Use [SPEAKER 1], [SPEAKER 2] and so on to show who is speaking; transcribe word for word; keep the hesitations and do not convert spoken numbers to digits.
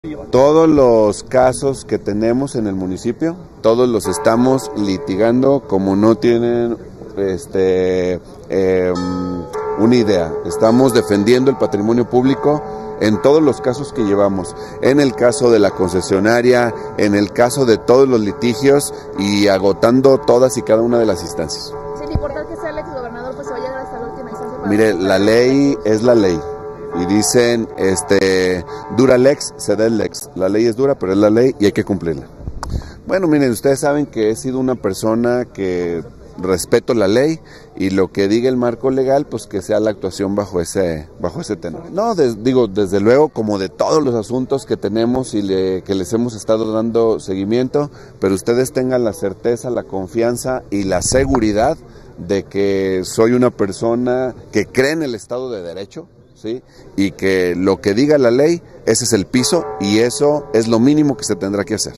[SPEAKER 1] Todos los casos que tenemos en el municipio, todos los estamos litigando como no tienen este, eh, una idea. Estamos defendiendo el patrimonio público en todos los casos que llevamos, en el caso de la concesionaria, en el caso de todos los litigios y agotando todas y cada una de las instancias.
[SPEAKER 2] Sin importar que sea el exgobernador, pues se va a llegar hasta la última instancia. Para
[SPEAKER 1] Mire, la ley es la ley. Y dicen, este, dura lex, sed lex. La ley es dura, pero es la ley y hay que cumplirla. Bueno, miren, ustedes saben que he sido una persona que respeto la ley y lo que diga el marco legal, pues que sea la actuación bajo ese, bajo ese tenor. No, des, digo, desde luego, como de todos los asuntos que tenemos y le, que les hemos estado dando seguimiento, pero ustedes tengan la certeza, la confianza y la seguridad de que soy una persona que cree en el Estado de Derecho. ¿Sí? Y que lo que diga la ley, ese es el piso y eso es lo mínimo que se tendrá que hacer.